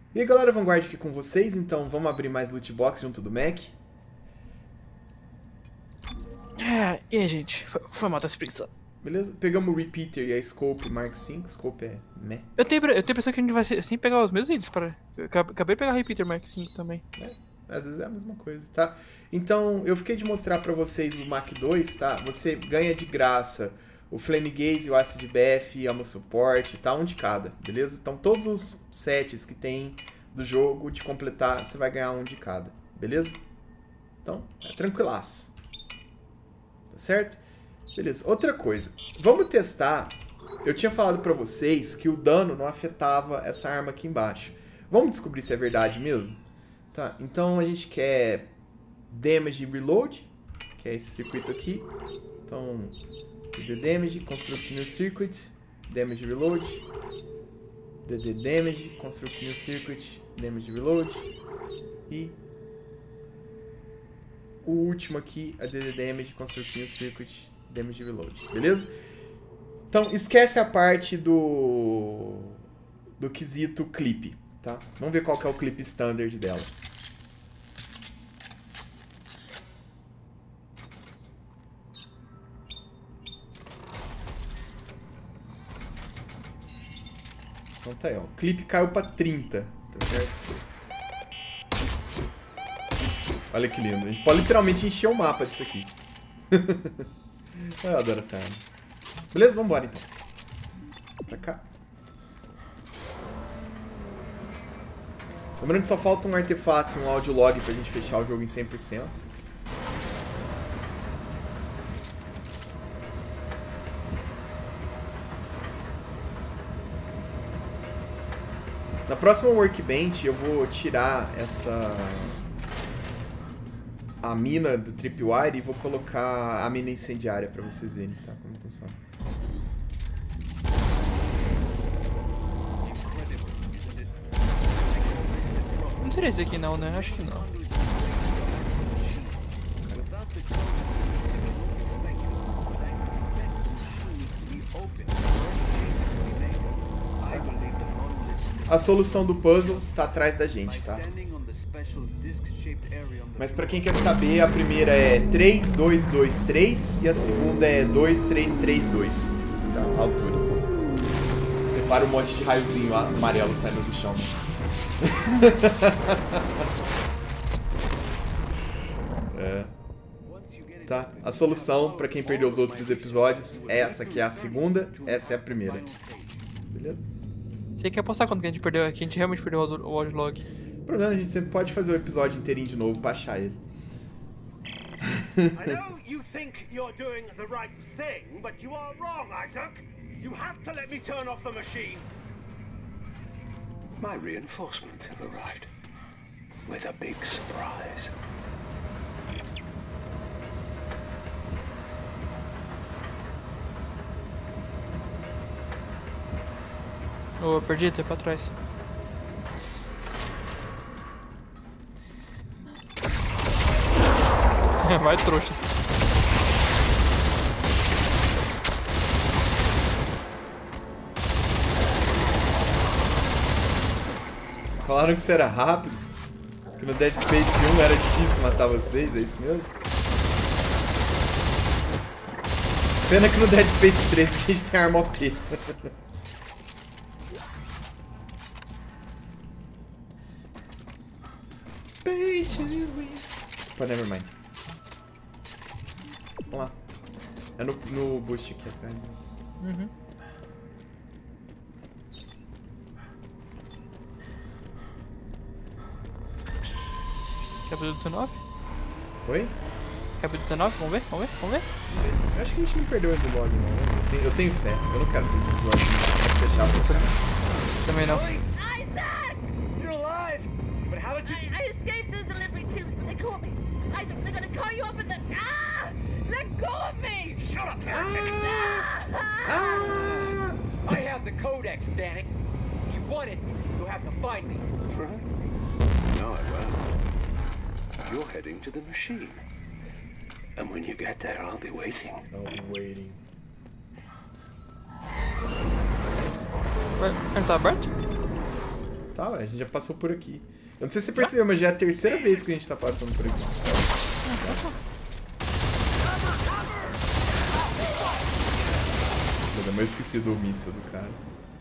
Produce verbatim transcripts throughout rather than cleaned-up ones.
E aí galera, Vanguard aqui com vocês, então vamos abrir mais loot box junto do Mac. É, e aí gente, foi, foi mal, tá se preguiçando. Beleza? Pegamos o Repeater e a Scope Mark cinco, Scope é meh. Eu tenho, eu tenho a impressão que a gente vai sempre pegar os mesmos itens, para. Eu acabei de pegar o Repeater Mark cinco também. É, às vezes é a mesma coisa, tá? Então, eu fiquei de mostrar pra vocês o Mac dois, tá? Você ganha de graça o Flame Gaze, o Acid Bath, Ammo Support, tá? Um de cada, beleza? Então, todos os sets que tem do jogo, de completar, você vai ganhar um de cada, beleza? Então, é tranquilaço. Tá certo? Beleza. Outra coisa, vamos testar. Eu tinha falado pra vocês que o dano não afetava essa arma aqui embaixo. Vamos descobrir se é verdade mesmo? Tá, então a gente quer Damage Reload, que é esse circuito aqui. Então, D D Damage, Construct New Circuit, Damage Reload, D D Damage, Construct New Circuit, Damage Reload. E o último aqui, a D D Damage, Construct New Circuit, Damage Reload, beleza? Então, esquece a parte do do quesito clipe, tá? Vamos ver qual que é o clipe standard dela. Então tá aí, ó. O clipe caiu pra trinta, tá certo? Olha que lindo. A gente pode literalmente encher o mapa disso aqui. Eu adoro essa arma. Beleza? Vambora então. Pra cá. Lembrando que só falta um artefato e um audiolog pra gente fechar o jogo em cem por cento. Na próxima Workbench eu vou tirar essa... a mina do Tripwire e vou colocar a mina incendiária pra vocês verem, tá? Como funciona. Não seria esse aqui não, né? Acho que não. A solução do puzzle tá atrás da gente, tá? Mas pra quem quer saber, a primeira é três dois dois três e a segunda é dois três três dois, tá? A altura. Repara um monte de raiozinho amarelo saindo do chão. É. Tá? A solução, pra quem perdeu os outros episódios, é essa que é a segunda, essa é a primeira. Beleza? Você quer apostar quando que a gente perdeu aqui? A gente realmente perdeu o audiolog. O problema é que a gente sempre pode fazer o episódio inteirinho de novo pra achar ele. I know you think you're doing the right thing, but you are wrong, Isaac. You have to let me turn off the machine. My reinforcements have arrived with a big surprise. Ô, oh, perdi, tô pra trás. Vai, trouxas. Falaram que isso era rápido, que no Dead Space um era difícil matar vocês, é isso mesmo? Pena que no Dead Space três a gente tem arma O P. Pô, nevermind. Vamos lá. É no, no boost aqui atrás. Uhum. Capítulo dezenove? Oi? Capítulo dezenove? Vamos ver? Vamos ver? Vamos ver? Eu acho que a gente não perdeu o epilogue, não. Eu tenho, eu tenho fé. Eu não quero fazer esse episódio fechado pra caralho. Também não. Isaac! You're alive! But how did you... I, I escaped the delivery too. They caught me. Isaac, they're gonna call you up in the... Ah! Let go of me! Shut up! Ah! Ah! I have the codex, damn it! If you want it, you'll have to find me. Right? No, I won't. You're heading to the machine. And when you get there, I'll be waiting. I'll be waiting. Ué, ele tá aberto? tá, ué. A gente já passou por aqui. Eu não sei se você percebeu, mas já é a terceira vez que a gente tá passando por aqui. Mas eu esqueci do míssil do cara.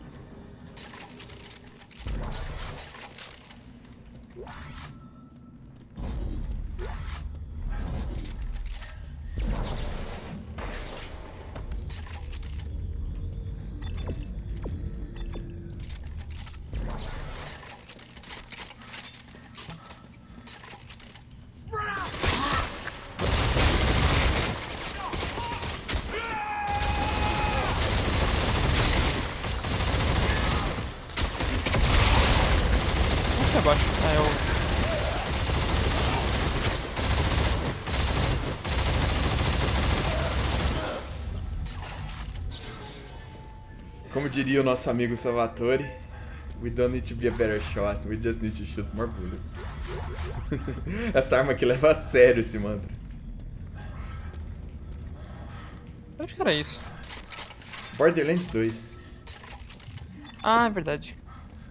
Abaixo. Ah, é o... Como diria o nosso amigo Salvatore, we don't need to be a better shot, we just need to shoot more bullets. Essa arma aqui leva a sério esse mantra. Acho que era isso. Borderlands dois. Ah, é verdade.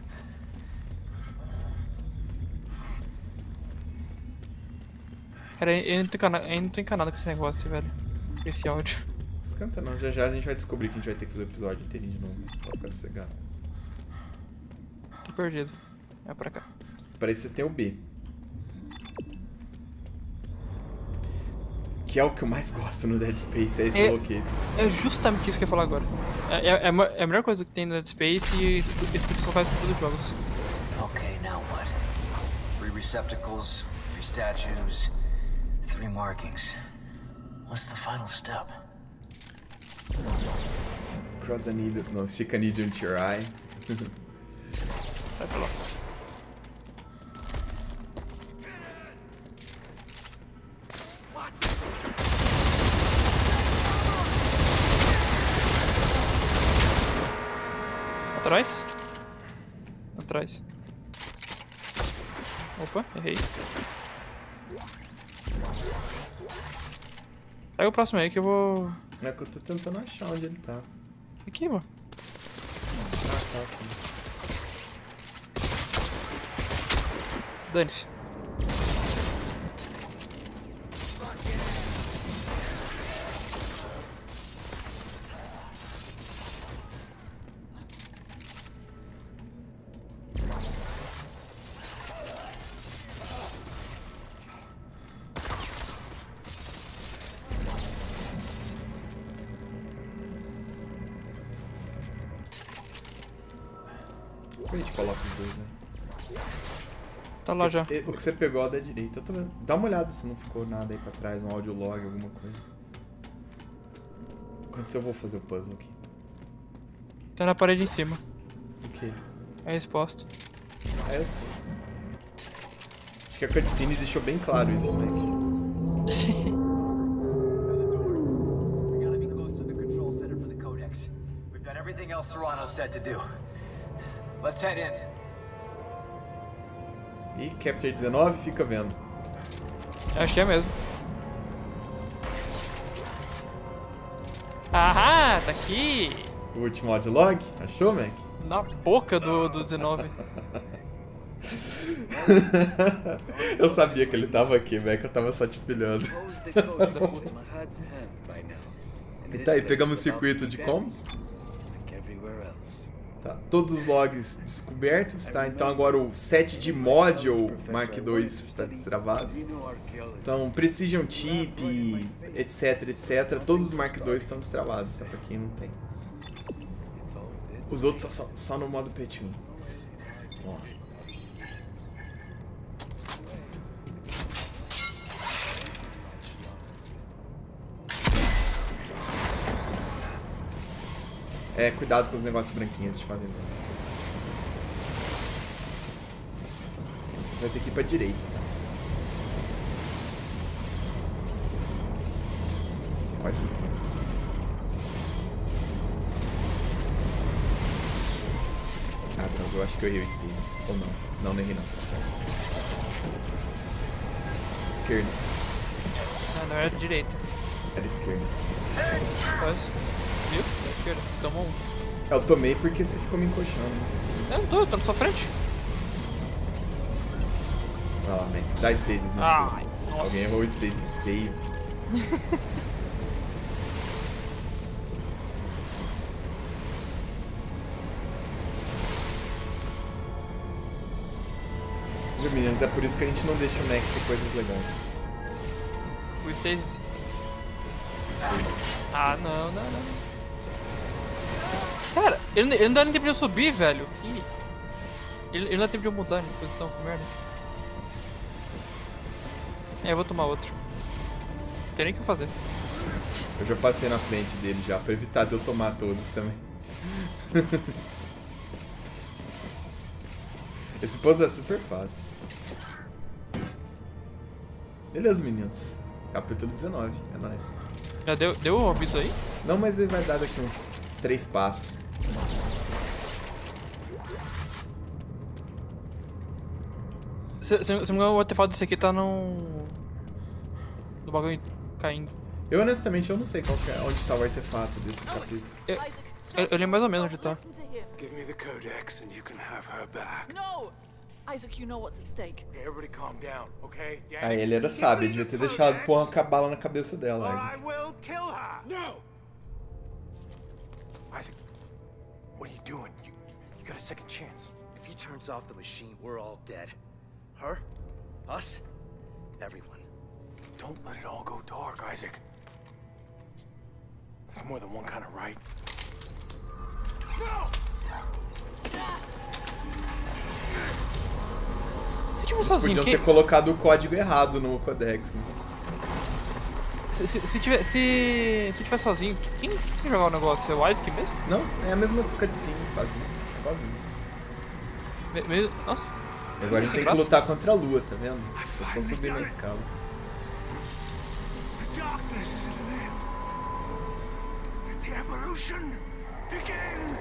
Cara, eu não tô encanado, eu não tô encanado com esse negócio, velho. Com esse áudio. Escanta não, já já a gente vai descobrir que a gente vai ter que fazer o episódio inteirinho de novo, pra ficar sossegado. Tô perdido. É pra cá. Parece que você tem o B. Que é o que eu mais gosto no Dead Space, é esse É- locator. É justamente isso que eu ia falar agora. É, é, é a mo- é a melhor coisa que tem no Dead Space e isso que eu faço em todos os jogos. Okay, now what? Three receptacles, three statues, three markings. What's the final step? Cross a needle, não, stick a needle into your eye. Vai pra lá. Atrás? Atrás. Opa, errei. Pega o próximo aí que eu vou... É que eu tô tentando achar onde ele tá. Aqui, mano. Ah, tá aqui. Dane-se. A gente coloca os dois, né? Tá lá já. Esse- o que você pegou é da direita, eu tô vendo. Dá uma olhada se não ficou nada aí pra trás, um audio log, alguma coisa. Enquanto eu vou fazer o puzzle aqui. Tá na parede em cima. O quê? É a resposta. É essa? Acho que a cutscene deixou bem claro isso, né? We gotta be close to the control center for the codex. We've got everything else Serrano said to do. Let's head in. E Capture dezenove, fica vendo. Acho que é mesmo. Ahá, tá aqui! O último audio log, achou, Mac? Na boca do, do dezenove. Eu sabia que ele tava aqui, Mac, eu tava só te pilhando. E tá aí, pegamos o circuito de comms. Tá, todos os logs descobertos, tá? Então agora o set de module Mark dois está destravado. Então Precision Chip, etc, etc, todos os Mark dois estão destravados, só pra quem não tem. Os outros só, só no modo P um. Ó. É, cuidado com os negócios branquinhos de fazer. Vai ter que ir pra direita, tá? Pode ir. Ah, droga, eu acho que eu errei o Stasis. Ou não. Não, não errei não, tá certo. Esquerda. Não, não era direita. Era esquerda. Quase. Viu? Da esquerda. Você tomou um. Eu tomei porque você ficou me encoxando. Mas... Eu não tô, eu tô na sua frente. Ó, Mac, dá stasis nesse. Ai, nossa. Alguém errou o stasis feio. Viu, meninos? É por isso que a gente não deixa o Mac ter coisas legais. O stasis. Ah, não, não, não. Cara, ele, ele não dá nem tempo de eu subir, velho. Ih. Ele, ele não dá tempo de eu mudar de posição, que merda. É, eu vou tomar outro. Não tem nem o que fazer. Eu já passei na frente dele já, pra evitar de eu tomar todos também. Esse pouso é super fácil. Beleza, meninos. Capítulo dezenove, é nóis. Já deu, deu o aviso aí? Não, mas ele vai dar daqui uns três passos. Se, se, se não me engano, o artefato desse aqui tá no... no bagulho caindo. Eu, honestamente, eu não sei qual que é, onde tá o artefato desse capítulo. Eu, eu, eu lembro mais ou menos onde tá. Give me the codex and you can have her back. No! Isaac, you know what's at stake. Okay, everybody calm down, okay? Danny, Ah, ele era sábio, devia ter deixado pôr uma cabala na cabeça dela, or Isaac. I will kill her. No! Isaac, what are you doing? You, you got a second chance. If he turns off the machine, we're all dead. Her? Us? Everyone. Don't let it all go dark, Isaac. There's more than one kind of right. No! Se tiver sozinho, Podiam quem... ter colocado o código errado no codex, né? Se, se, se, tiver, se, se tiver sozinho, quem, quem jogar o negócio? É o Isaac mesmo? Não, é a mesma cutscene, sozinho. Igualzinho. Me, me, nossa. E agora a gente tem que lutar contra a lua, tá vendo? É só subir na escala. The darkness is at an end. Let the evolution begin.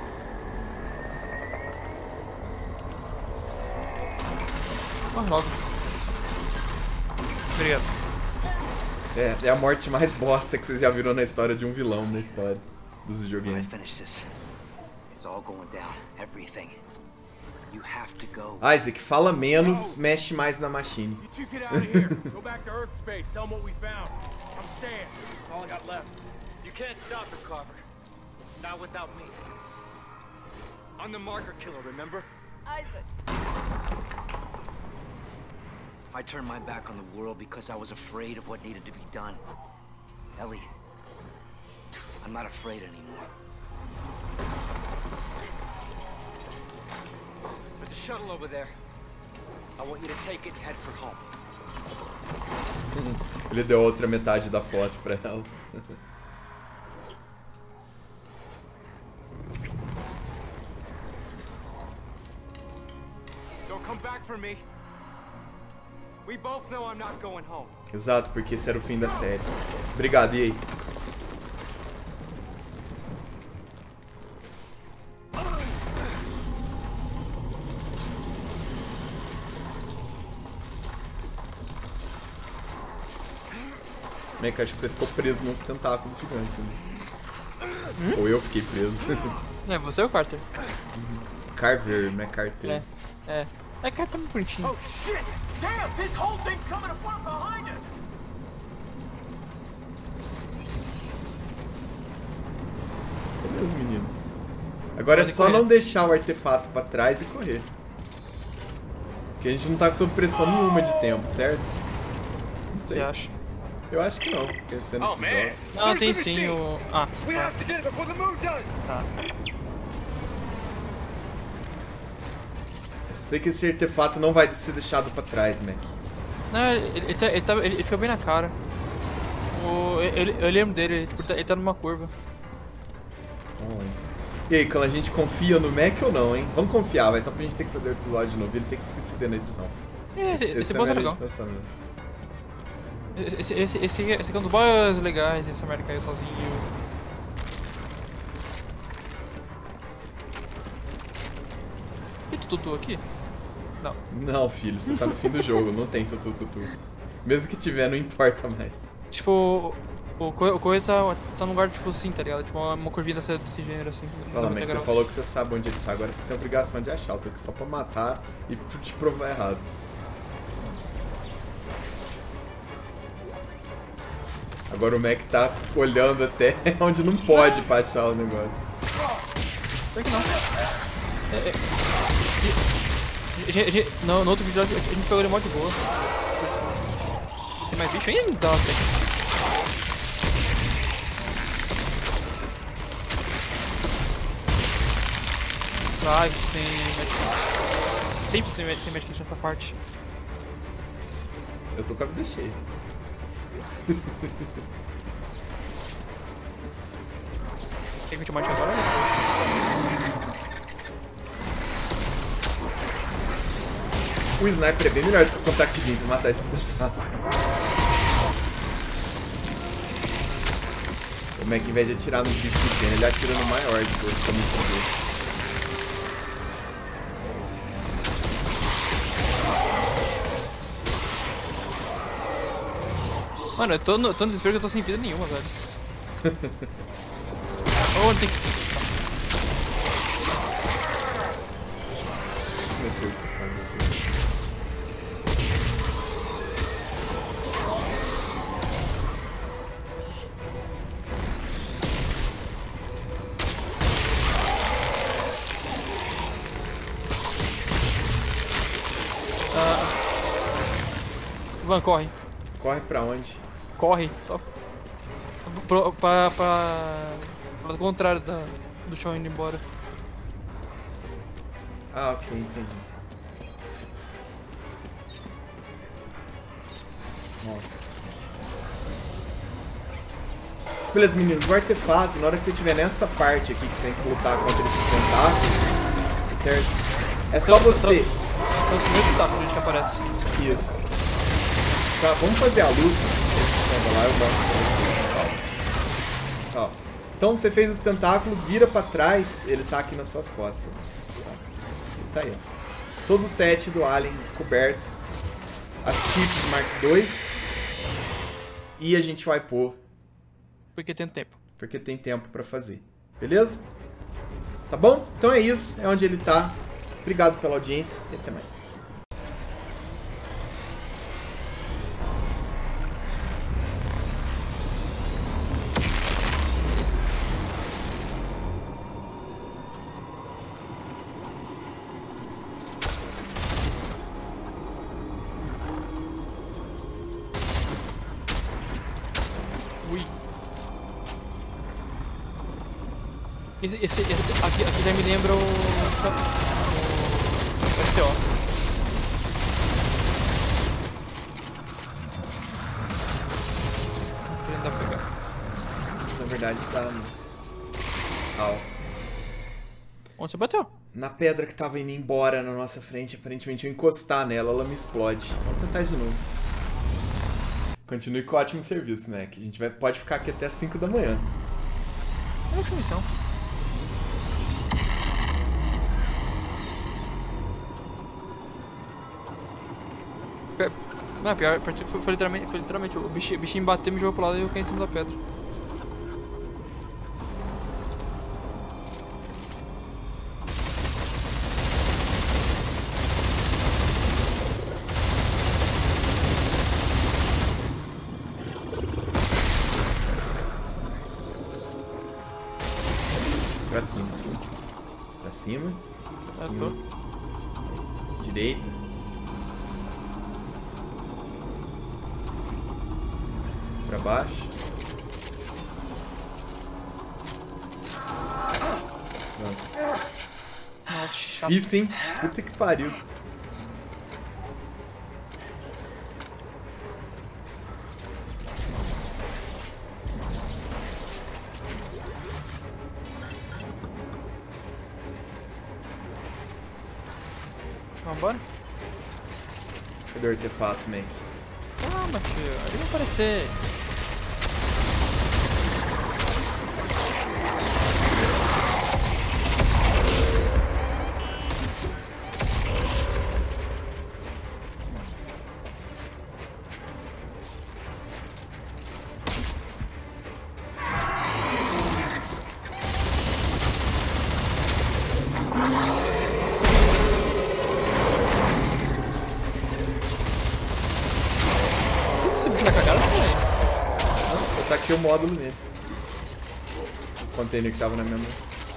Morre logo. Obrigado. É, é a morte mais bosta que vocês já viram na história de um vilão na história dos When I videogames. finish this, it's all going down. Everything. You have to go. Isaac, fala menos, mexe mais na machine. You two get out of here. Go back to Earth space. Tell them what we found. I'm staying. That's all I got left. You can't stop her, Carver. Not without me. I'm the marker killer, remember? Isaac. I turned my back on the world because I was afraid of what needed to be done. Ellie, I'm not afraid anymore. There's a shuttle over there. I want you to take it and head for home. Ele deu a outra metade da foto pra ela. Don't come back for me. We both know I'm not going home. Exato, porque esse era o fim da série. Obrigado, e aí? Meio acho que você ficou preso nos tentáculos gigantes, né? Hum? Ou eu fiquei preso. É, você é o Carter. Carver, não é Carter. É, é. É Carter muito bonitinho. Oh shit! Damn! This whole thing's coming apart behind us. Beleza, meninos. Agora Pode é só correr. não deixar o artefato pra trás e correr. Porque a gente não tá sob pressão nenhuma de tempo, certo? Não sei. Você acha? Eu acho que não, pensando Oh, nesses man. jogos. Não, tem sim o... Ah, We tá. have to get it before the moon does. Tá. Eu sei que esse artefato não vai ser deixado pra trás, Mac. Não, ele, ele, tá, ele, tá, ele fica bem na cara. O, ele, eu lembro dele, tipo, ele tá, ele tá numa curva. Vamos lá. E aí, quando a gente confia no Mac ou não, hein? Vamos confiar, vai só pra gente ter que fazer o episódio de novo. Ele tem que se fuder na edição. É, esse, esse, é boss é meu legal. pensamento. Esse, esse, esse, esse aqui é um dos boss legais, esse merda caiu sozinho. E tutu aqui? Não. Não, filho, você tá no fim do jogo, não tem tutu tutu. Mesmo que tiver, não importa mais. Tipo, o, co- o coisa tá num lugar tipo assim, tá ligado? Tipo uma, uma curvinha desse, desse gênero assim. Fala, noventa Mac, você graus. falou que você sabe onde ele tá, agora você tem a obrigação de achar. Eu tô aqui só pra matar e te provar errado. Agora o Mac tá olhando até onde não pode pra achar o negócio. Por que não? É, é, a gente, a gente, no, no outro vídeo a gente pegou ele mó de boa. Tem mais bicho ainda? Então, tem. Ai, sem medkit. Sempre sem, sem medkit nessa parte. Eu tô com a vida cheia. Tem que te matar agora ou depois? O sniper é bem melhor do que o contact beam pra matar esses tentáculos. O Mac, ao invés de atirar no bicho pequeno, ele atira no maior depois pra me foder. Mano, eu tô no, tô no desespero que eu tô sem vida nenhuma, velho. Oh, tem que... Não acerto pra vocês. Ah... Van, corre. Corre pra onde? Corre, só. Pro, pra, pra, pra o contrário da, do chão indo embora. Ah, ok, entendi. Ó. Beleza, meninos, o artefato, na hora que você estiver nessa parte aqui que você tem que lutar contra esses tentáculos, tá certo? É só você... São os primeiros tentáculos, gente, que aparece. Isso. Tá, vamos fazer a luta. Vamos lá, eu mostro pra vocês. Ó. Então você fez os tentáculos, vira pra trás, ele tá aqui nas suas costas. Tá, ele tá aí, ó. Todo o set do Alien descoberto. As chips Mark dois. E a gente vai pôr. Porque tem tempo. Porque tem tempo pra fazer. Beleza? Tá bom? Então é isso. É onde ele tá. Obrigado pela audiência e até mais. Esse, esse, esse aqui, aqui já me lembra o, o, o S T O. Não dá pra pegar. Na verdade tá nos... Au. Onde você bateu? Na pedra que tava indo embora na nossa frente, aparentemente eu encostar nela, ela me explode. Vamos tentar de novo. Continue com o ótimo serviço, Mac. A gente vai, pode ficar aqui até as cinco da manhã. É a última missão. Não, pior, foi, foi, literalmente, foi literalmente, o bichinho, o bichinho bateu, me jogou pro lado e eu caí em cima da pedra. Pra cima. Pra cima. Pra Eu cima. tô. Direita. Pra baixo. Pronto. Nossa, chato. Isso, hein? Puta que pariu. Vambora? Cadê o artefato, Mac? Calma, tio. Ele vai aparecer. taquei o módulo nele. O container que tava na minha mão.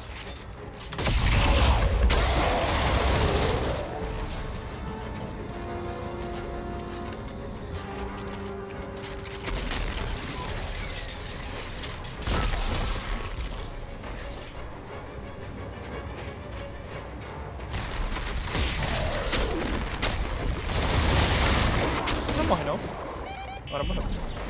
Não morre não. Agora morreu.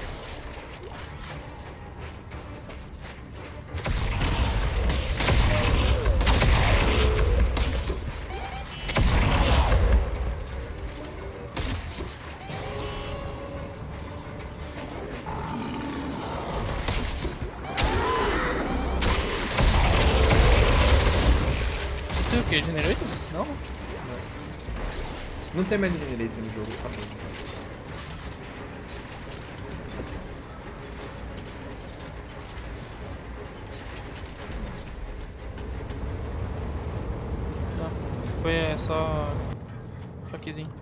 Isso é o que? Generators? Não? Não tem mais generator no jogo, acabou. Não. Foi é, só... choquezinho.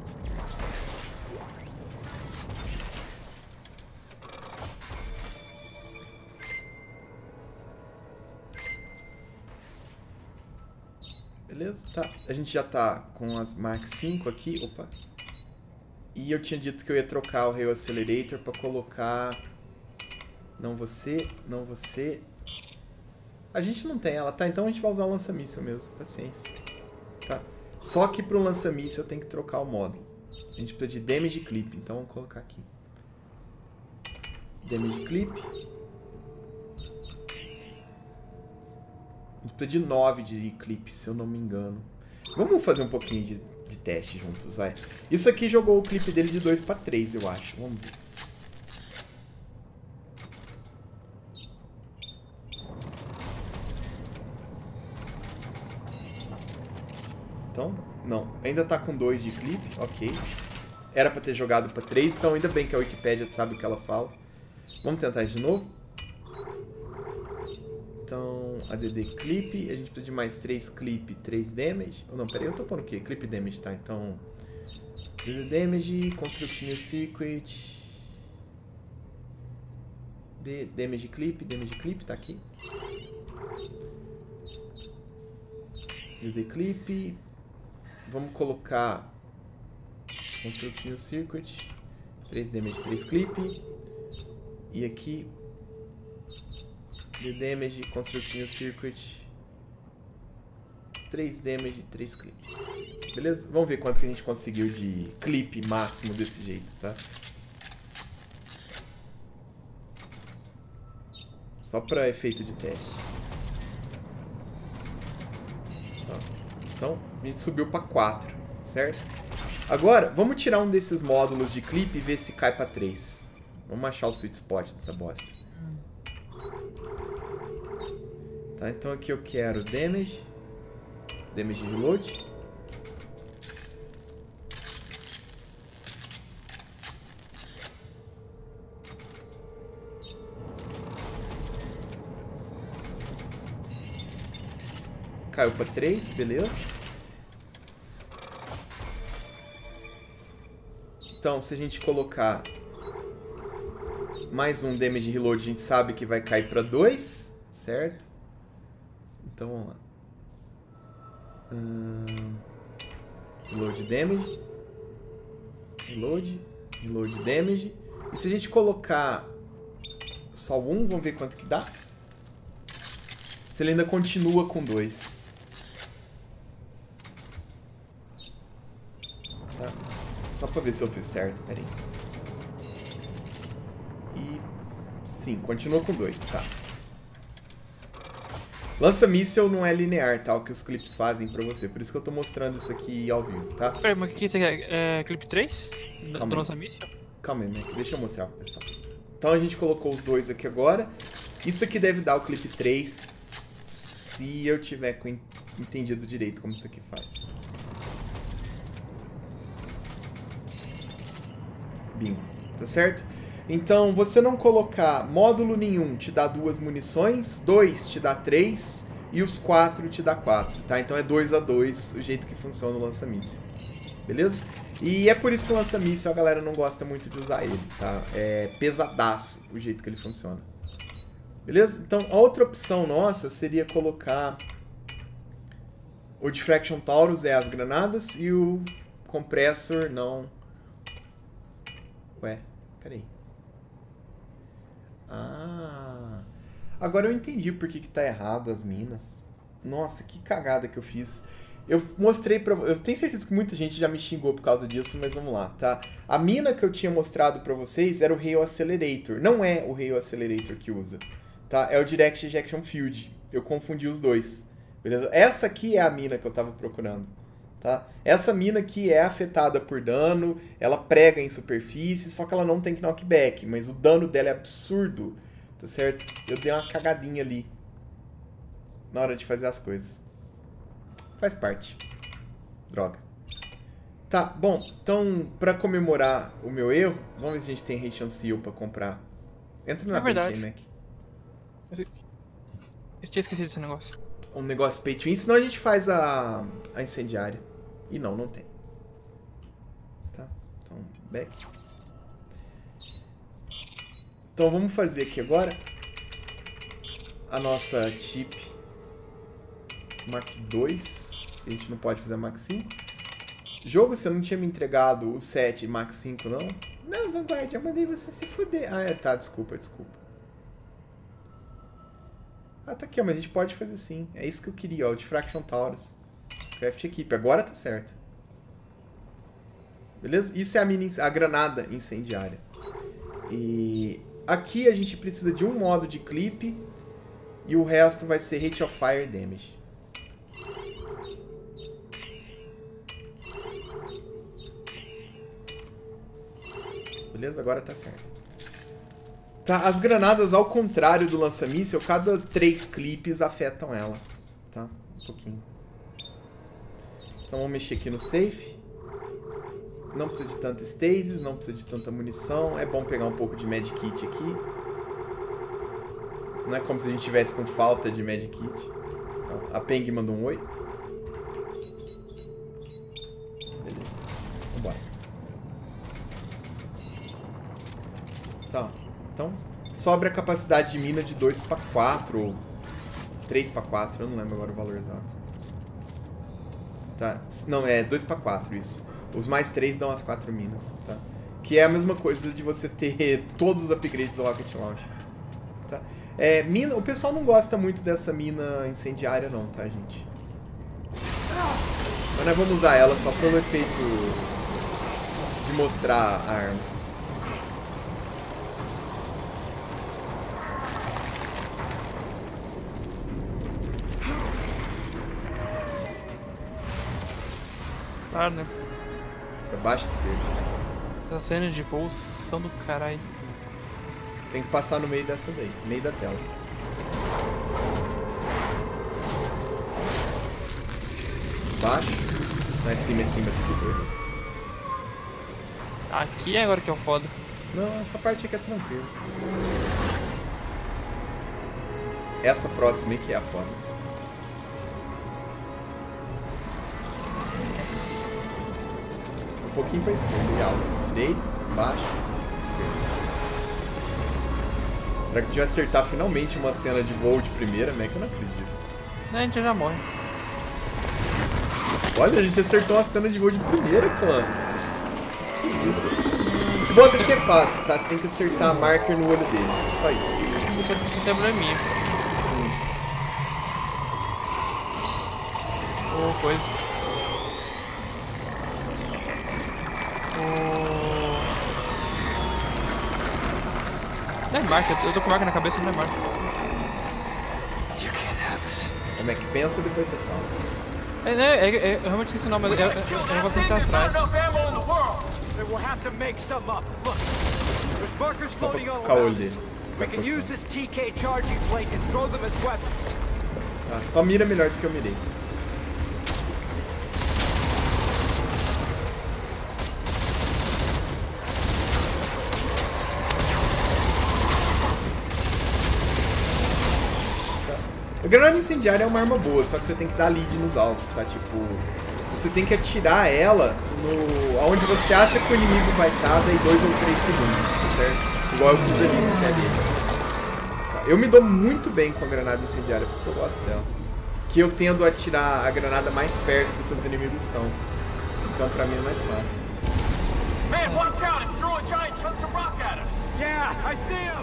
Beleza? Tá. A gente já tá com as Mark cinco aqui. Opa. E eu tinha dito que eu ia trocar o Rail Accelerator pra colocar... Não você, não você... A gente não tem ela, tá? Então a gente vai usar o lança-míssil mesmo. Paciência. Tá. Só que pro lança-míssil eu tenho que trocar o módulo. A gente precisa de Damage Clip, então vamos colocar aqui. Damage Clip. A gente precisa de nove de clipe, se eu não me engano. Vamos fazer um pouquinho de, de teste juntos, vai. Isso aqui jogou o clipe dele de dois pra três, eu acho. Vamos ver. Então, não. Ainda tá com dois de clipe, ok. Era pra ter jogado pra três, então ainda bem que a Wikipedia sabe o que ela fala. Vamos tentar isso de novo. Então, A D D clip, a gente precisa de mais três clip, três damage. Ou não, peraí, eu tô pondo o quê? Clip damage, tá? Então, A D D damage, construct new circuit. D, damage clip, damage clip, tá aqui. A D D clip. Vamos colocar construct new circuit, três damage, três clip. E aqui The damage, construct new circuit, três damage, três clip. Beleza? Vamos ver quanto que a gente conseguiu de clipe máximo desse jeito, tá? Só para efeito de teste. Tá. Então, a gente subiu para quatro, certo? Agora, vamos tirar um desses módulos de clipe e ver se cai para três. Vamos achar o sweet spot dessa bosta. Tá, então aqui eu quero damage, damage reload. Caiu para três, beleza. Então, se a gente colocar mais um damage reload, a gente sabe que vai cair para dois, certo? Então vamos lá. Hum, reload damage. Reload. Reload damage. E se a gente colocar só um, vamos ver quanto que dá. Se ele ainda continua com dois. Tá? Só pra ver se eu fiz certo, peraí. E sim, continua com dois, tá? Lança-míssel não é linear, tá? O que os clipes fazem pra você. Por isso que eu tô mostrando isso aqui ao vivo, tá? Peraí, mas o que isso aqui é? É clipe três? Calma Do aí. lança-míssel? Calma aí, né? Deixa eu mostrar pro pessoal. Então a gente colocou os dois aqui agora. Isso aqui deve dar o clipe três, se eu tiver com entendido direito como isso aqui faz. Bingo. Tá certo? Então, você não colocar módulo nenhum te dá duas munições, dois te dá três e os quatro te dá quatro, tá? Então é dois a dois o jeito que funciona o lança-míssil. Beleza? E é por isso que o lança-míssil a galera não gosta muito de usar ele, tá? É pesadaço o jeito que ele funciona. Beleza? Então, a outra opção nossa seria colocar o Diffraction Taurus, é as granadas, e o Compressor, não... Ué, peraí. Ah... Agora eu entendi por que que tá errado as minas. Nossa, que cagada que eu fiz. Eu mostrei pra... Eu tenho certeza que muita gente já me xingou por causa disso, mas vamos lá, tá? A mina que eu tinha mostrado pra vocês era o Rail Accelerator. Não é o Rail Accelerator que usa, tá? É o Direct Ejection Field. Eu confundi os dois, beleza? Essa aqui é a mina que eu tava procurando, tá? Essa mina aqui é afetada por dano, ela prega em superfície, só que ela não tem knockback, mas o dano dela é absurdo, tá certo? Eu dei uma cagadinha ali na hora de fazer as coisas. Faz parte. Droga. Tá, bom, então, pra comemorar o meu erro, vamos ver se a gente tem Ration Seal pra comprar. Entra na É verdade. Mac. Eu tinha esquecido desse negócio. Um negócio pay to win, senão a gente faz a, a incendiária. E não, não tem. Tá, então, back. Então vamos fazer aqui agora a nossa chip Mach dois. A gente não pode fazer Mach cinco. Jogo, você não tinha me entregado o sete Mach cinco, não? Não, Vanguard, eu mandei você se fuder. Ah, é, tá, desculpa, desculpa. Ah, tá aqui, ó, mas a gente pode fazer sim. É isso que eu queria, ó, o Diffraction Taurus. Craft Equipe, agora tá certo. Beleza? Isso é a, mini, a granada incendiária. E aqui a gente precisa de um modo de clipe e o resto vai ser Rate of Fire Damage. Beleza? Agora tá certo. Tá, as granadas, ao contrário do lança-míssel, cada três clipes afetam ela. Tá? Um pouquinho. Então vamos mexer aqui no safe. Não precisa de tanta stasis, não precisa de tanta munição. É bom pegar um pouco de medkit aqui. Não é como se a gente tivesse com falta de medkit. Então, a Peng mandou um oi. Beleza. Vambora. Tá, então sobra a capacidade de mina de dois para quatro ou três para quatro, eu não lembro agora o valor exato. Tá, não, é dois para quatro isso. Os mais três dão as quatro minas, tá? Que é a mesma coisa de você ter todos os upgrades do Rocket Launch. Tá? É, mina, o pessoal não gosta muito dessa mina incendiária não, tá, gente? Mas nós vamos usar ela só pelo efeito de mostrar a arma. Claro, né? Pra baixo esquerda. Essa cena de voo são do caralho. Tem que passar no meio dessa daí, no meio da tela. Baixo. Não, é cima, é cima, desculpa. Aqui é agora que é o foda. Não, essa parte aqui é tranquila. Essa próxima aqui é a foda. Um pouquinho pra esquerda e alto. Direito, baixo, esquerda. Será que a gente vai acertar finalmente uma cena de voo de primeira? Como é que eu não acredito? Não, a gente já morre. Olha, a gente acertou uma cena de voo de primeira, clã. Que que é isso? Se você aqui é fácil, tá? Você tem que acertar a marker no olho dele. Só isso. Isso, isso, isso tem probleminha. Hum. Ou coisa. Não é marca, eu tô com marca na cabeça, não é marca. Como é que pensa, depois você fala. É, é, é, é eu realmente esqueci o nome, mas é, é, é um negócio que tá atrás. Só pra tocar o olho dele. Tá, só mira melhor do que eu mirei. A granada incendiária é uma arma boa, só que você tem que dar lead nos alvos, tá? Tipo, você tem que atirar ela no aonde você acha que o inimigo vai estar, daí dois ou três segundos, tá certo? Igual eu fiz ali no pé dele. Tá. eu me dou muito bem com a granada incendiária, por isso que eu gosto dela. Que eu tendo a tirar a granada mais perto do que os inimigos estão. Então pra mim é mais fácil. Man, watch out! It's throwing giant chunks of rock at us! Yeah, I see him!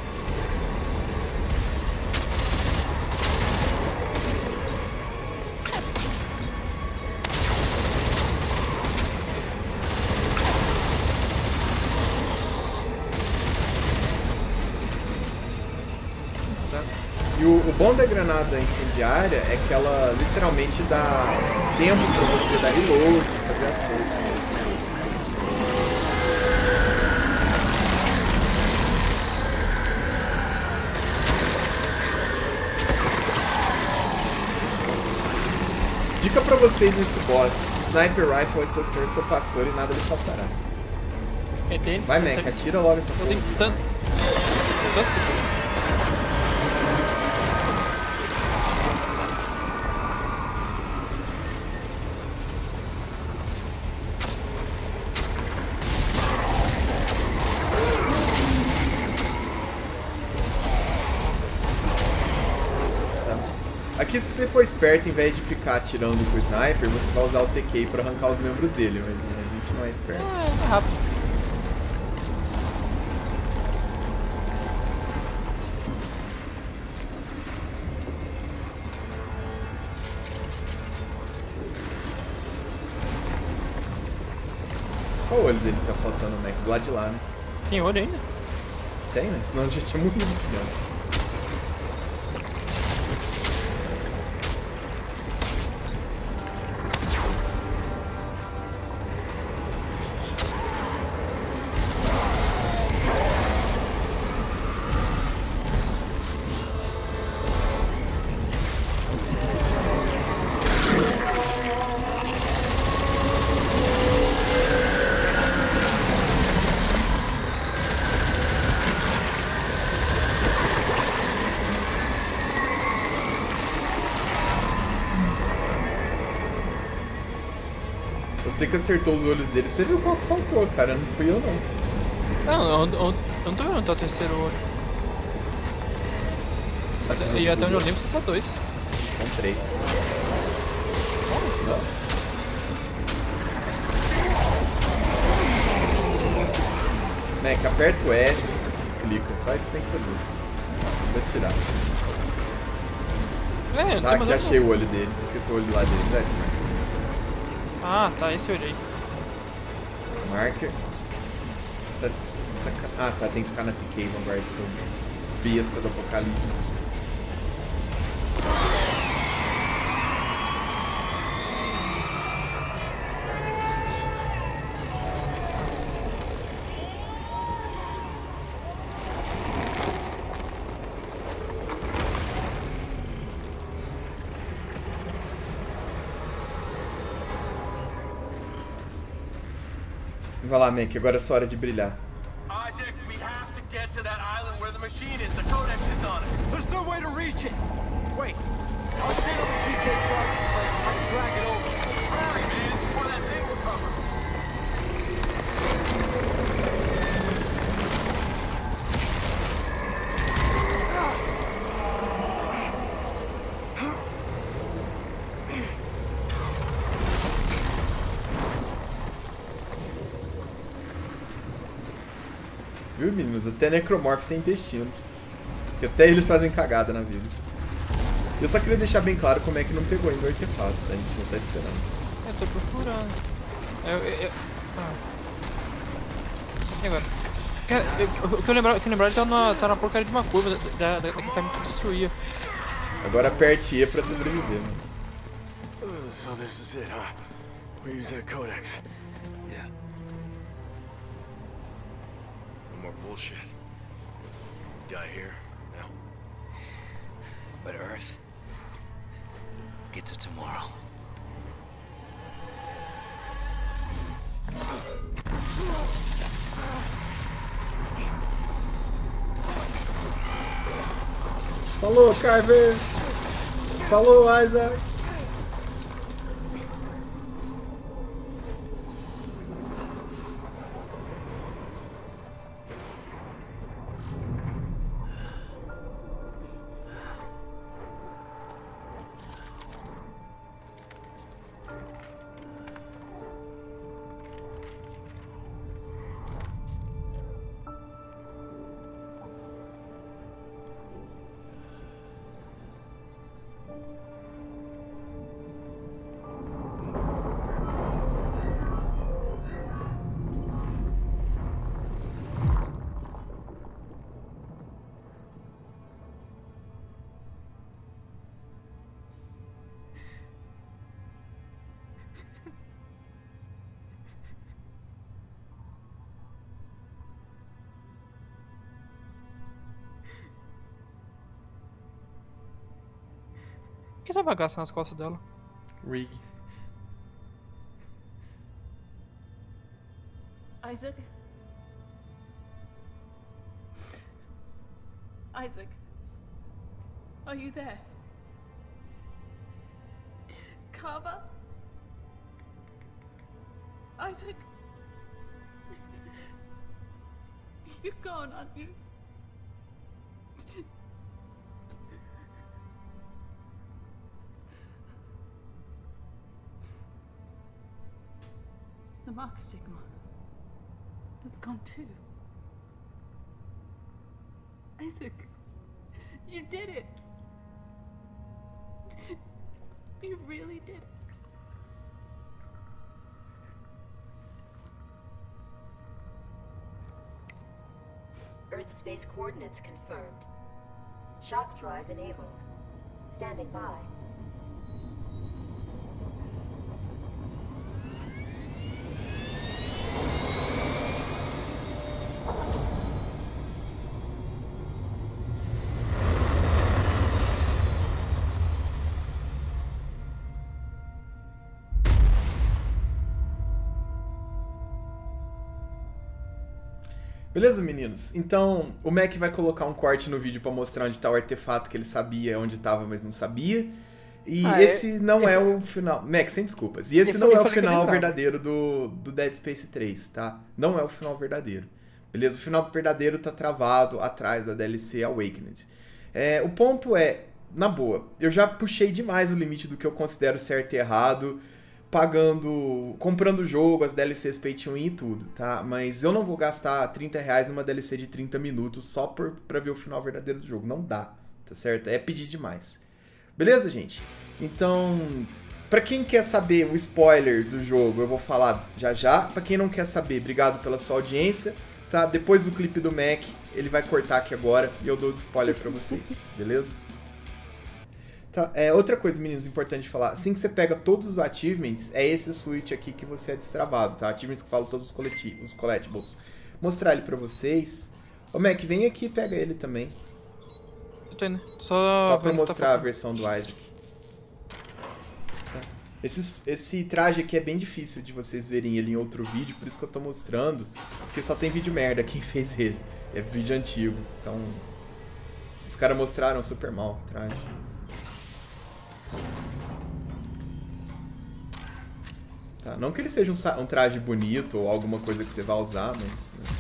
E o, o bom da granada incendiária é que ela literalmente dá tempo pra você dar reload, fazer as coisas. Dica pra vocês nesse boss: Sniper Rifle é seu senhor, seu pastor e nada lhe faltará. É dele. Vai, Mac, atira logo essa Eu porra. tenho tanto. Tanto. Aqui, se você for esperto, em vez de ficar atirando com o sniper, você vai usar o T K pra arrancar os membros dele, mas né, a gente não é esperto. Ah, é rápido. Qual o olho dele que tá faltando, Mac? Do lado de lá, né? Tem olho ainda? Tem, né? Senão já tinha morrido, filhão. Você que acertou os olhos dele, você viu qual que faltou, cara, não fui eu não. Não, eu, eu, eu não tô vendo até o terceiro olho. Até, e até onde eu lembro são só dois. São três. Mac, aperta o F, clica, só isso que tem que fazer. Vou tirar. É, não Tá, tem aqui mais achei olho. o olho dele, você esqueceu o olho lá dele, dá esse marker. Ah, tá, esse olho aí. Marker. Você tá... Saca... Ah, tá, tem que ficar na T K, Vanguard, seu besta do apocalipse. Vai lá, Mac, agora é sua hora de brilhar. Isaac, we have to get to that island where the machine is. The codex is on it. There's no way to reach it. Wait. I'll stand on the G K truck. I can drag it over. Hurry, man, before that thing recovers. Viu, meninos? Até Necromorph tem intestino. Que até eles fazem cagada na vida. Eu só queria deixar bem claro como é que não pegou ainda o artefato, tá? A gente não tá esperando. Eu tô procurando. Eu, eu, eu... Ah. E agora? Cara, eu, o que eu lembrar, o que eu lembrar tá na, tá na porcaria de uma curva da, da, da, daquele caminho que destruía. Agora aperte E pra sobreviver, mano. So this is it, huh? We use that codex. Yeah. No more bullshit. We die here, now. But Earth gets it tomorrow. Falou, Carver! Falou, Isaac! que essa bagaça nas costas dela? Rig. Isaac? Isaac? Are you there? Carver? Isaac? You're gone, aren't you? The Mark Sigma. It's gone too. Isaac, you did it. You really did it. Earth space coordinates confirmed. Shock drive enabled. Standing by. Beleza, meninos? Então, o Mac vai colocar um corte no vídeo pra mostrar onde tá o artefato que ele sabia onde tava, mas não sabia. E ah, esse é... não esse... é o final... Mac, sem desculpas. E esse eu não é o falei final verdadeiro do, do Dead Space três, tá? Não é o final verdadeiro. Beleza? O final verdadeiro tá travado atrás da D L C Awakened. É, o ponto é, na boa, eu já puxei demais o limite do que eu considero certo e errado, pagando, comprando o jogo, as D L Cs Pay to Win e tudo, tá? Mas eu não vou gastar trinta reais numa D L C de trinta minutos só por, pra ver o final verdadeiro do jogo. Não dá, tá certo? É pedir demais. Beleza, gente? Então, pra quem quer saber o spoiler do jogo, eu vou falar já já. Pra quem não quer saber, obrigado pela sua audiência, tá? Depois do clipe do Mac, ele vai cortar aqui agora e eu dou o spoiler pra vocês, beleza? Tá, é, outra coisa, meninos, importante falar. Assim que você pega todos os achievements, é esse switch aqui que você é destravado, tá? Achievements que falam todos os, coleti os collectibles. Mostrar ele pra vocês. Ô, Mac, vem aqui e pega ele também. Eu tô indo. Só, Só pra mostrar a versão do Isaac. Tá. Esse, esse traje aqui é bem difícil de vocês verem ele em outro vídeo, por isso que eu tô mostrando. Porque só tem vídeo merda quem fez ele. É vídeo antigo, então... Os caras mostraram super mal o traje. Tá, não que ele seja um, um traje bonito ou alguma coisa que você vai usar, mas... Né?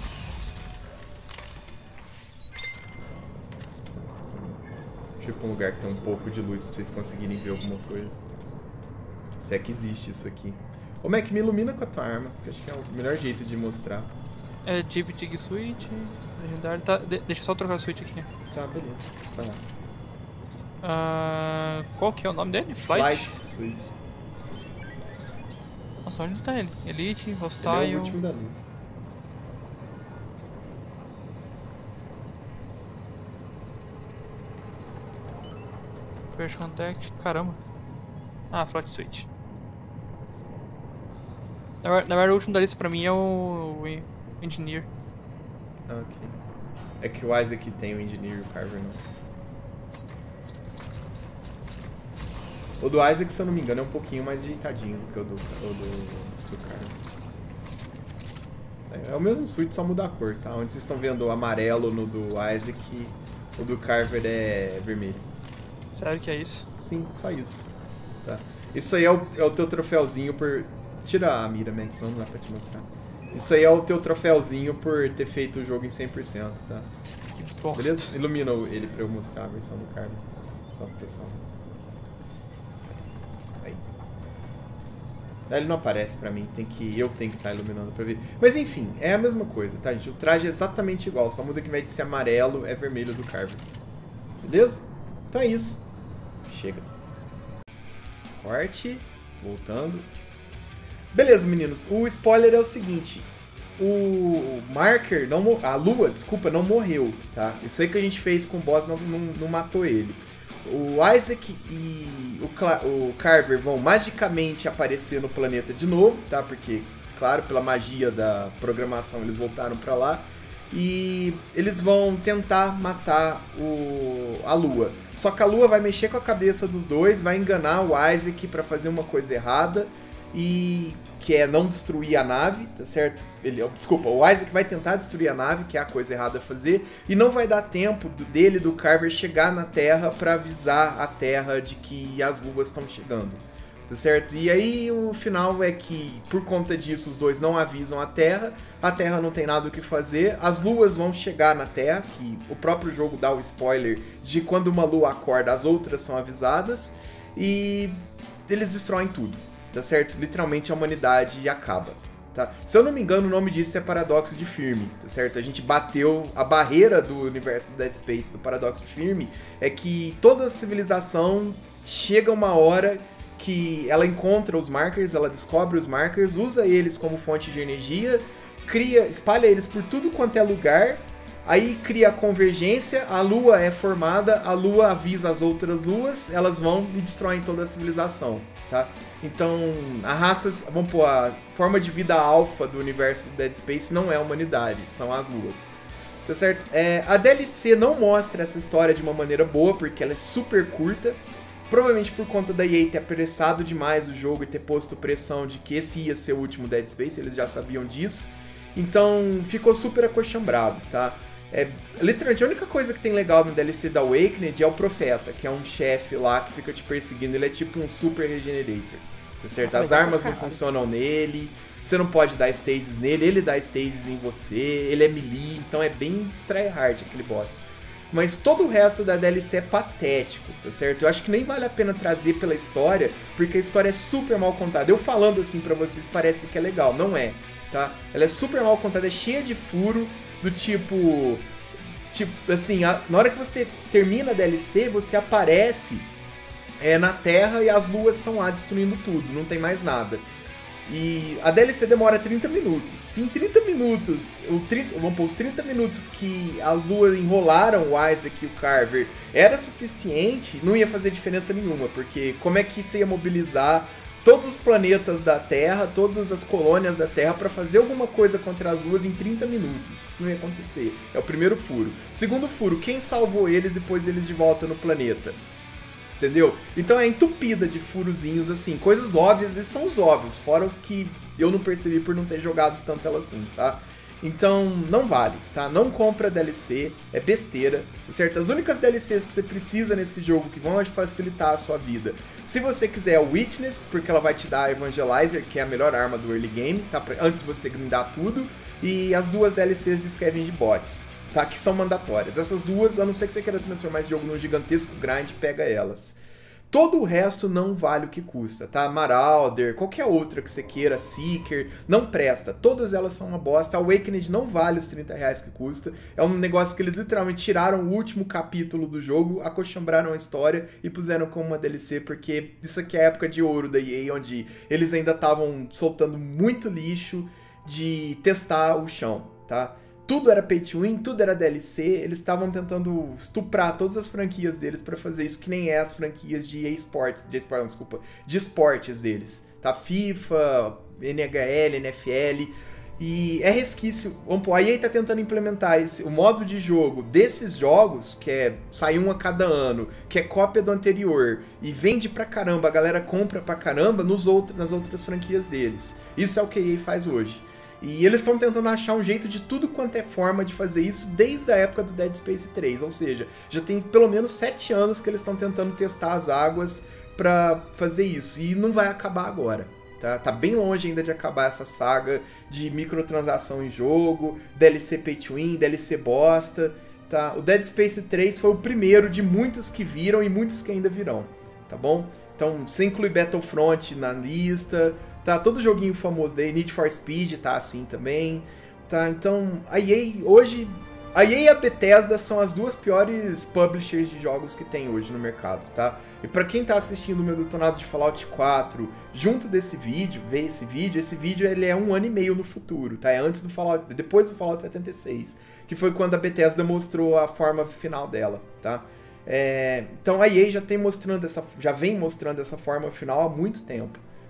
Deixa eu ir pra um lugar que tem um pouco de luz pra vocês conseguirem ver alguma coisa. Se é que existe isso aqui. Ô Mac, me ilumina com a tua arma, porque acho que é o melhor jeito de mostrar. É Jeep Tig Switch, legendário, tá, de, deixa eu só trocar o switch aqui. Tá, beleza, vai lá. Uh, qual que é o nome dele? Flight? Flight Switch. Nossa, onde tá ele? Elite, Hostile... Ele é o último da lista. First Contact, caramba. Ah, Flight Switch. Na verdade, o último da lista pra mim é o Engineer. Ah, ok. É que o Isaac tem o Engineer e o Carver não. O do Isaac, se eu não me engano, é um pouquinho mais ajeitadinho do que o do, o do, do Carver. É o mesmo suíte, só muda a cor, tá? Onde vocês estão vendo o amarelo no do Isaac, o do Carver é vermelho. Sério que é isso? Sim, só isso. Tá. Isso aí é o, é o teu troféuzinho por... Tira a mira, Max, senão não dá pra te mostrar. Isso aí é o teu troféuzinho por ter feito o jogo em cem por cento, tá? Que bosta. Beleza? Ilumina ele pra eu mostrar a versão do Carver. Só pro pessoal. Aí. Ele não aparece pra mim, tem que, eu tenho que estar tá iluminando pra ver. Mas enfim, é a mesma coisa, tá, gente? O traje é exatamente igual, só muda que ao invés de ser amarelo, é vermelho do Carver. Beleza? Então é isso. Chega. Corte. Voltando. Beleza, meninos. O spoiler é o seguinte. O Marker, não, a Lua, desculpa, não morreu, tá? Isso aí que a gente fez com o boss não, não, não matou ele. O Isaac e o, Cla o Carver vão magicamente aparecer no planeta de novo, tá? Porque, claro, pela magia da programação eles voltaram pra lá. e eles vão tentar matar o, a Lua. Só que a Lua vai mexer com a cabeça dos dois, vai enganar o Isaac pra fazer uma coisa errada, e que é não destruir a nave, tá certo? Ele, desculpa, o Isaac vai tentar destruir a nave, que é a coisa errada a fazer, e não vai dar tempo do, dele, do Carver, chegar na Terra pra avisar a Terra de que as luas estão chegando, tá certo? E aí o final é que, por conta disso, os dois não avisam a Terra, a Terra não tem nada o que fazer, as luas vão chegar na Terra, que o próprio jogo dá o spoiler de quando uma lua acorda, as outras são avisadas, e eles destroem tudo. Tá certo? Literalmente a humanidade acaba, tá? Se eu não me engano, o nome disso é Paradoxo de Fermi, tá certo? A gente bateu a barreira do universo do Dead Space, do Paradoxo de Fermi, é que toda civilização chega uma hora que ela encontra os markers, ela descobre os markers, usa eles como fonte de energia, cria, espalha eles por tudo quanto é lugar, aí cria a convergência, a lua é formada, a lua avisa as outras luas, elas vão e destroem toda a civilização, tá? Então, a raça, vamos pôr, a forma de vida alfa do universo do Dead Space não é a humanidade, são as luas. Tá certo? É, a D L C não mostra essa história de uma maneira boa, porque ela é super curta. Provavelmente por conta da E A ter apressado demais o jogo e ter posto pressão de que esse ia ser o último Dead Space, eles já sabiam disso. Então, ficou super acochambrado, tá? É, literalmente, a única coisa que tem legal no D L C da Awakened é o Profeta, que é um chefe lá que fica te perseguindo. Ele é tipo um super regenerator, tá certo? As armas não funcionam nele, você não pode dar stasis nele, ele dá stasis em você, ele é melee, então é bem tryhard aquele boss. Mas todo o resto da D L C é patético, tá certo? Eu acho que nem vale a pena trazer pela história, porque a história é super mal contada. Eu falando assim pra vocês parece que é legal, não é, tá? Ela é super mal contada, é cheia de furo, do tipo... Tipo, assim, a, na hora que você termina a D L C, você aparece é, na Terra e as luas estão lá destruindo tudo, não tem mais nada. E a D L C demora trinta minutos. Se em trinta minutos, o trinta, vamos pôr, os trinta minutos que a lua enrolaram o Isaac e o Carver era suficiente, não ia fazer diferença nenhuma, porque como é que você ia mobilizar todos os planetas da Terra, todas as colônias da Terra para fazer alguma coisa contra as luas em trinta minutos? Isso não ia acontecer. É o primeiro furo. Segundo furo, quem salvou eles e pôs eles de volta no planeta? Entendeu? Então é entupida de furozinhos, assim, coisas óbvias, esses são os óbvios, fora os que eu não percebi por não ter jogado tanto ela assim, tá? Então, não vale, tá? Não compra D L C, é besteira, tá certo? As únicas D L Cs que você precisa nesse jogo que vão facilitar a sua vida, se você quiser é o Witness, porque ela vai te dar a Evangelizer, que é a melhor arma do early game, tá? Antes de você grindar tudo, e as duas D L Cs de Scavenge Bots, tá? Que são mandatórias. Essas duas, a não ser que você queira transformar esse jogo num gigantesco grind, pega elas. Todo o resto não vale o que custa, tá? Marauder, qualquer outra que você queira, Seeker, não presta. Todas elas são uma bosta. A Awakened não vale os trinta reais que custa. É um negócio que eles literalmente tiraram o último capítulo do jogo, acochambraram a história e puseram como uma D L C, porque isso aqui é a época de ouro da E A, onde eles ainda estavam soltando muito lixo de testar o chão, tá? Tudo era pay to win, tudo era D L C, eles estavam tentando estuprar todas as franquias deles pra fazer isso, que nem é as franquias de esportes, de esportes, desculpa, de esportes deles, tá? FIFA, N H L, N F L, e é resquício, vamos pôr, a E A tá tentando implementar esse, o modo de jogo desses jogos, que é sair um a cada ano, que é cópia do anterior, e vende pra caramba, a galera compra pra caramba nos outros, nas outras franquias deles. Isso é o que a E A faz hoje. E eles estão tentando achar um jeito de tudo quanto é forma de fazer isso desde a época do Dead Space três, ou seja, já tem pelo menos sete anos que eles estão tentando testar as águas pra fazer isso, e não vai acabar agora, tá? Tá bem longe ainda de acabar essa saga de microtransação em jogo, D L C pay to win, D L C bosta, tá? O Dead Space três foi o primeiro de muitos que viram e muitos que ainda virão, tá bom? Então, você inclui Battlefront na lista, tá? Todo joguinho famoso daí, Need for Speed tá assim também, tá? Então, a E A hoje... A E A e a Bethesda são as duas piores publishers de jogos que tem hoje no mercado, tá? E pra quem tá assistindo o meu detonado de Fallout quatro, junto desse vídeo, ver esse vídeo, esse vídeo ele é um ano e meio no futuro, tá? É antes do Fallout, depois do Fallout setenta e seis, que foi quando a Bethesda mostrou a forma final dela, tá? É, então a E A já tem mostrando essa, já vem mostrando essa forma final há muito tempo,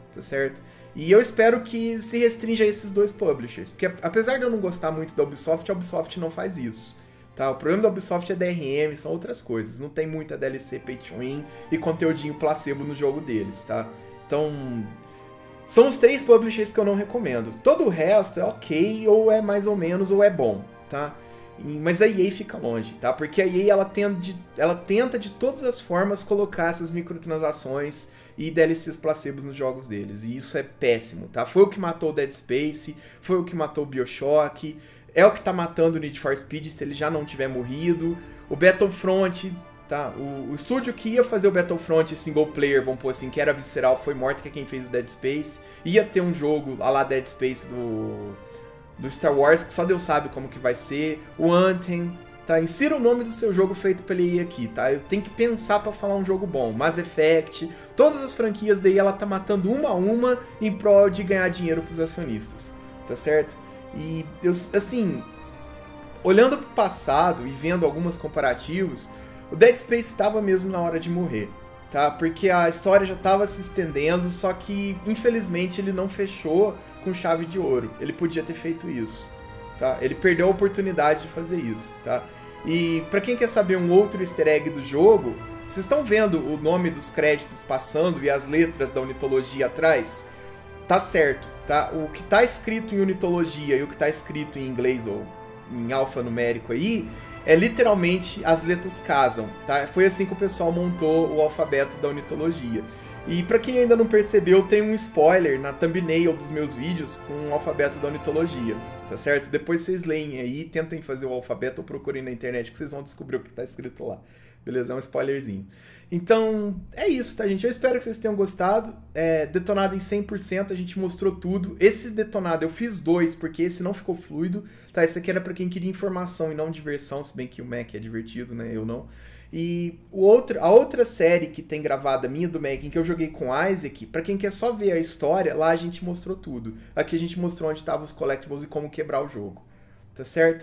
tá certo? E eu espero que se restrinja a esses dois publishers, porque apesar de eu não gostar muito da Ubisoft, a Ubisoft não faz isso. Tá? O problema da Ubisoft é D R M, são outras coisas. Não tem muita D L C pay to win e conteúdinho placebo no jogo deles, tá? Então, são os três publishers que eu não recomendo. Todo o resto é ok, ou é mais ou menos, ou é bom, tá? Mas a E A fica longe, tá? Porque a E A, ela tenta de, ela tenta de todas as formas colocar essas microtransações e D L Cs placebos nos jogos deles. E isso é péssimo, tá? Foi o que matou o Dead Space, foi o que matou o BioShock, é o que tá matando o Need for Speed se ele já não tiver morrido. O Battlefront, tá? O, o estúdio que ia fazer o Battlefront single player, vamos pôr assim, que era Visceral, foi morto, que é quem fez o Dead Space. Ia ter um jogo a lá Dead Space do, do Star Wars, que só Deus sabe como que vai ser. O Anthem, tá? Insira o nome do seu jogo feito pela E A aqui, tá? Eu tenho que pensar pra falar um jogo bom. Mass Effect, todas as franquias daí ela tá matando uma a uma em prol de ganhar dinheiro pros acionistas, tá certo? E, eu, assim, olhando pro passado e vendo alguns comparativos, o Dead Space estava mesmo na hora de morrer, tá? Porque a história já estava se estendendo, só que, infelizmente, ele não fechou com chave de ouro. Ele podia ter feito isso, tá? Ele perdeu a oportunidade de fazer isso, tá? E pra quem quer saber um outro easter egg do jogo, vocês estão vendo o nome dos créditos passando e as letras da Unitologia atrás? Tá certo, tá? O que tá escrito em Unitologia e o que tá escrito em inglês ou em alfanumérico aí, é literalmente as letras casam, tá? Foi assim que o pessoal montou o alfabeto da Unitologia. E pra quem ainda não percebeu, tem um spoiler na thumbnail dos meus vídeos com o alfabeto da Unitologia, tá certo? Depois vocês leem aí, tentem fazer o alfabeto ou procurem na internet que vocês vão descobrir o que tá escrito lá. Beleza? É um spoilerzinho. Então, é isso, tá, gente? Eu espero que vocês tenham gostado. É, detonado em cem por cento, a gente mostrou tudo. Esse detonado eu fiz dois, porque esse não ficou fluido, tá? Esse aqui era pra quem queria informação e não diversão, se bem que o Mac é divertido, né? Eu não. E o outro, a outra série que tem gravada minha do Mac, em que eu joguei com Isaac, pra quem quer só ver a história, lá a gente mostrou tudo. Aqui a gente mostrou onde estavam os collectibles e como quebrar o jogo, tá certo?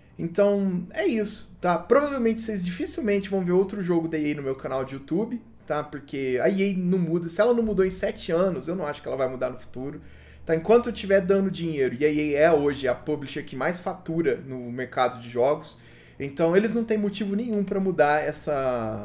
Então, é isso, tá? Provavelmente vocês dificilmente vão ver outro jogo da E A no meu canal de YouTube, tá? Porque a E A não muda. Se ela não mudou em sete anos, eu não acho que ela vai mudar no futuro, tá? Enquanto eu estiver dando dinheiro, e a E A é hoje a publisher que mais fatura no mercado de jogos, então eles não têm motivo nenhum para mudar essa...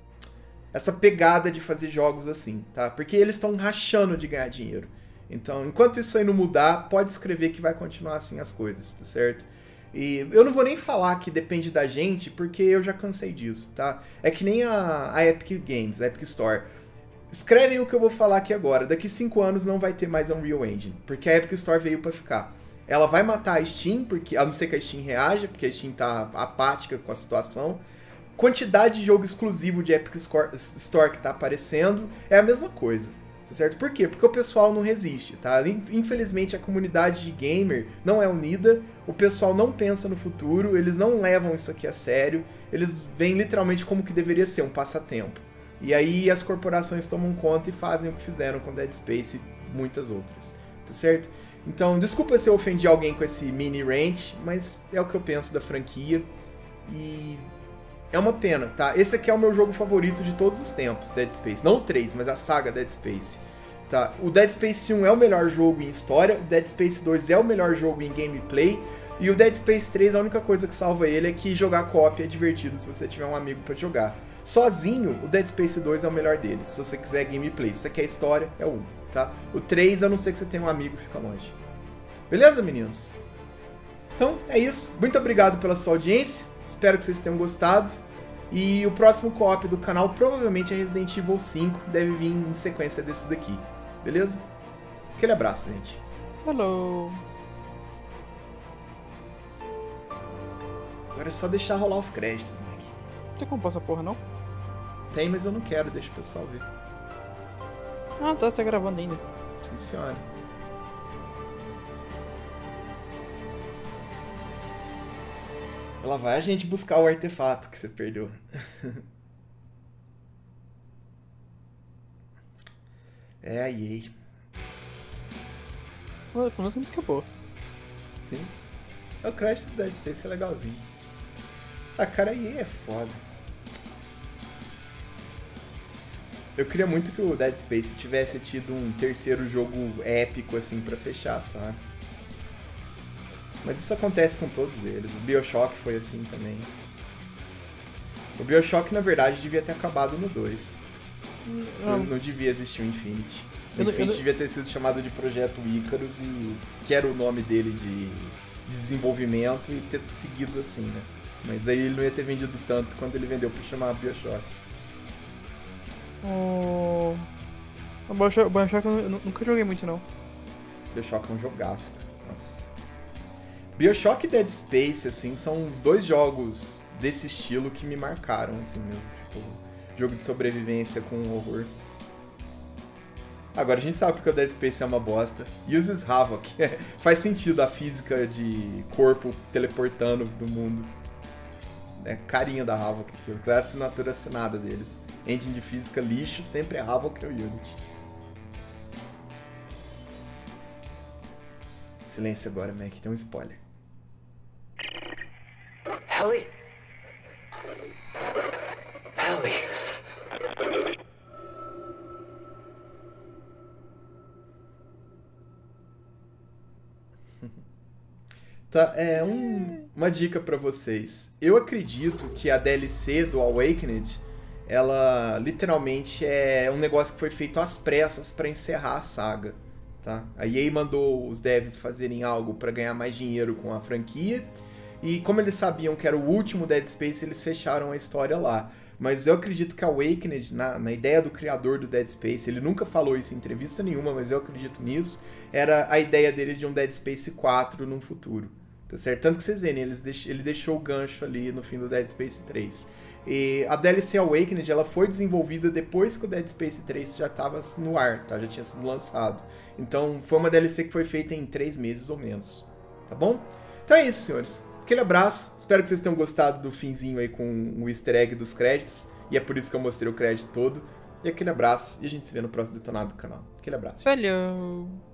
essa pegada de fazer jogos assim, tá? Porque eles estão rachando de ganhar dinheiro. Então, enquanto isso aí não mudar, pode escrever que vai continuar assim as coisas, tá certo? E eu não vou nem falar que depende da gente, porque eu já cansei disso, tá? É que nem a, a Epic Games, a Epic Store. Escrevem o que eu vou falar aqui agora. Daqui cinco anos não vai ter mais Unreal Engine, porque a Epic Store veio pra ficar. Ela vai matar a Steam, porque, a não ser que a Steam reaja, porque a Steam tá apática com a situação. Quantidade de jogo exclusivo de Epic Store que tá aparecendo é a mesma coisa. Certo? Por quê? Porque o pessoal não resiste, tá? Infelizmente a comunidade de gamer não é unida, o pessoal não pensa no futuro, eles não levam isso aqui a sério, eles veem literalmente como que deveria ser um passatempo. E aí as corporações tomam conta e fazem o que fizeram com Dead Space e muitas outras, tá certo? Então, desculpa se eu ofendi alguém com esse mini rant, mas é o que eu penso da franquia e... é uma pena, tá? Esse aqui é o meu jogo favorito de todos os tempos, Dead Space. Não o três, mas a saga Dead Space. Tá? O Dead Space um é o melhor jogo em história, o Dead Space dois é o melhor jogo em gameplay, e o Dead Space três, a única coisa que salva ele é que jogar co-op é divertido se você tiver um amigo pra jogar. Sozinho, o Dead Space dois é o melhor deles, se você quiser gameplay. Se você quer história, é o um, tá? O três, a não ser que você tenha um amigo, fica longe. Beleza, meninos? Então, é isso. Muito obrigado pela sua audiência. Espero que vocês tenham gostado. E o próximo co-op do canal provavelmente é Resident Evil cinco. Deve vir em sequência desse daqui. Beleza? Aquele abraço, gente. Falou! Agora é só deixar rolar os créditos, Mac. Tem como passar porra, não? Tem, mas eu não quero. Deixa o pessoal ver. Ah, tá. Você gravando ainda. Sim, senhora. Lá vai a gente buscar o artefato que você perdeu. É a E A. Pelo menos a música é boa. Sim. O crédito do Dead Space é legalzinho. A cara, a E A é foda. Eu queria muito que o Dead Space tivesse tido um terceiro jogo épico, assim, pra fechar, sabe? Mas isso acontece com todos eles. O BioShock foi assim também. O BioShock, na verdade, devia ter acabado no dois. Não, não devia existir o Infinity. O Infinity não... devia ter sido chamado de Projeto Icarus, e que era o nome dele de, de desenvolvimento, e ter seguido assim, né? Mas aí ele não ia ter vendido tanto quando ele vendeu pra chamar BioShock. O... O BioShock, o BioShock eu nunca joguei muito, não. BioShock é um jogaço. Nossa. BioShock e Dead Space, assim, são os dois jogos desse estilo que me marcaram, assim mesmo. Tipo, jogo de sobrevivência com horror. Agora, a gente sabe porque o Dead Space é uma bosta. Uses Havoc. Faz sentido a física de corpo teleportando do mundo. É carinha da Havoc aquilo. É a assinatura assinada deles. Engine de física lixo, sempre é Havoc ou Unity. Silêncio agora, Mac. Tem um spoiler. Ellie? Ellie? Tá, é um, uma dica pra vocês. Eu acredito que a D L C do Awakened, ela literalmente é um negócio que foi feito às pressas pra encerrar a saga, tá? A E A mandou os devs fazerem algo pra ganhar mais dinheiro com a franquia, e como eles sabiam que era o último Dead Space, eles fecharam a história lá. Mas eu acredito que a Awakened, na, na ideia do criador do Dead Space, ele nunca falou isso em entrevista nenhuma, mas eu acredito nisso, era a ideia dele de um Dead Space quatro no futuro. Tá certo? Tanto que vocês verem, eles deix... ele deixou o gancho ali no fim do Dead Space três. E a D L C Awakened, ela foi desenvolvida depois que o Dead Space três já estava no ar, tá? Já tinha sido lançado. Então foi uma D L C que foi feita em três meses ou menos. Tá bom? Então é isso, senhores. Aquele abraço. Espero que vocês tenham gostado do finzinho aí com o easter egg dos créditos. E é por isso que eu mostrei o crédito todo. E aquele abraço. E a gente se vê no próximo detonado do canal. Aquele abraço. Valeu!